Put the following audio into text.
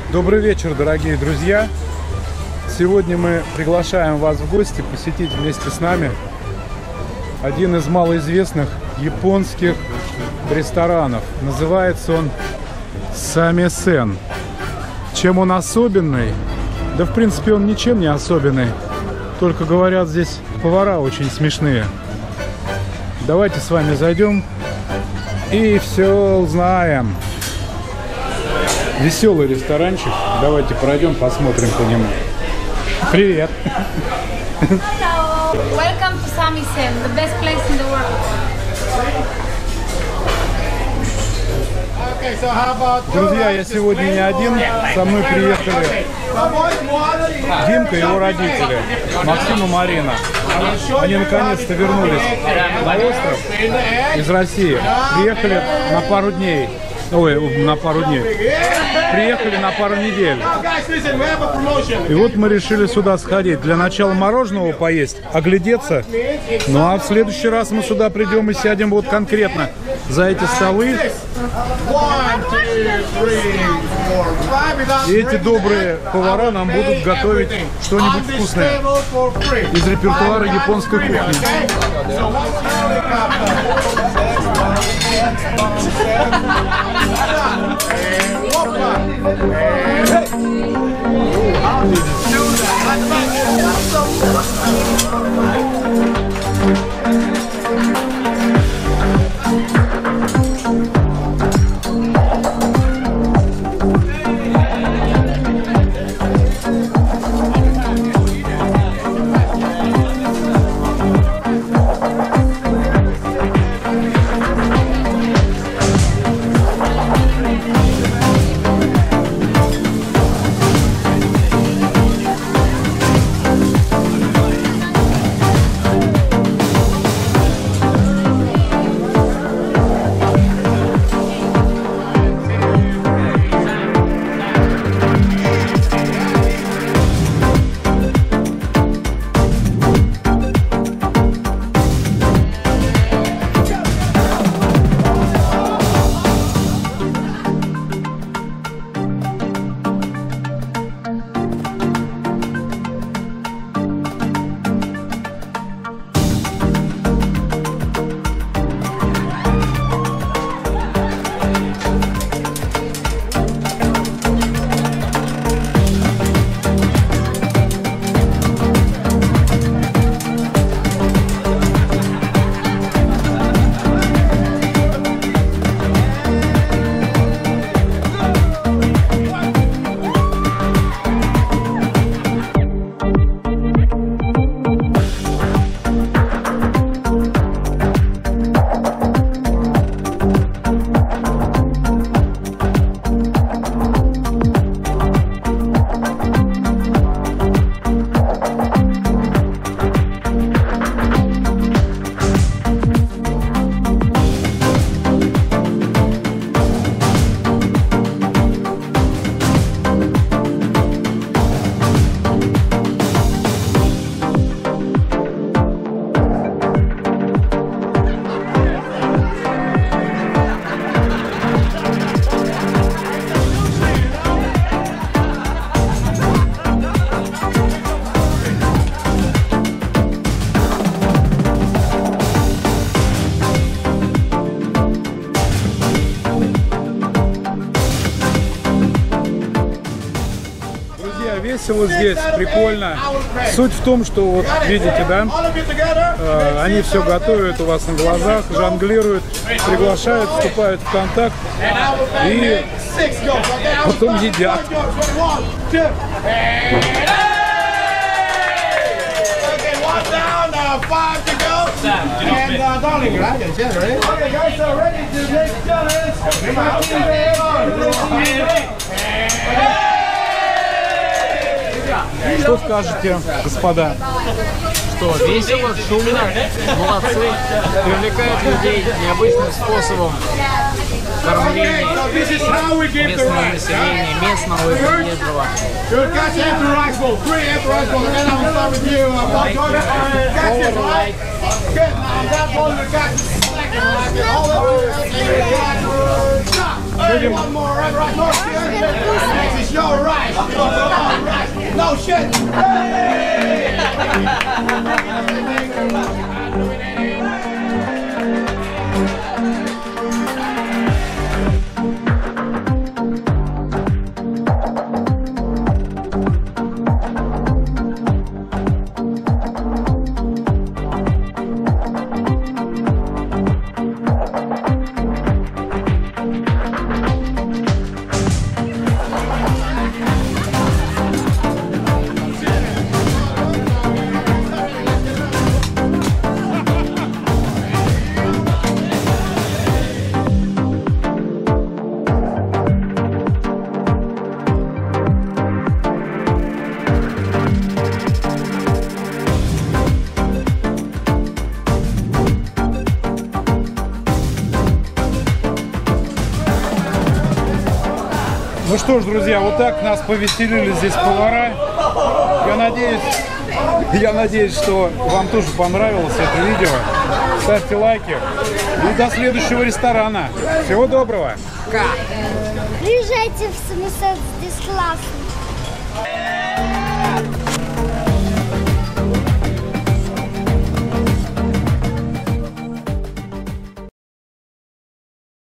Добрый вечер, дорогие друзья! Сегодня мы приглашаем вас в гости посетить вместе с нами один из малоизвестных японских ресторанов. Называется он Самисен. Чем он особенный? Да, в принципе, он ничем не особенный. Только, говорят, здесь повара очень смешные. Давайте с вами зайдем и все узнаем. Веселый ресторанчик. Давайте пройдем, посмотрим по нему. Привет. Hello. Welcome to Samisen, the best place in the world. Друзья, я сегодня не один. Со мной приехали Димка и его родители, Максим и Марина. Они наконец-то вернулись на остров из России. Приехали на пару дней. Ой, на пару дней. Приехали на пару недель. И вот мы решили сюда сходить. Для начала мороженого поесть, оглядеться. Ну а в следующий раз мы сюда придем и сядем вот конкретно за эти столы. И эти добрые повара нам будут готовить что-нибудь вкусное из репертуара японской кухни. Весело здесь, прикольно. Суть в том, что вот видите, да, они все готовят у вас на глазах, жонглируют, приглашают, вступают в контакт и потом едят. Что скажете, господа? Что весело, шумно, молодцы, привлекают людей необычным способом кормления местного населения, местного и приезжего. You're right. No shit. Ну что ж, друзья, вот так нас повеселили здесь повара. Я надеюсь, что вам тоже понравилось это видео. Ставьте лайки. И до следующего ресторана. Всего доброго. Приезжайте в Сомерсет, здесь классно.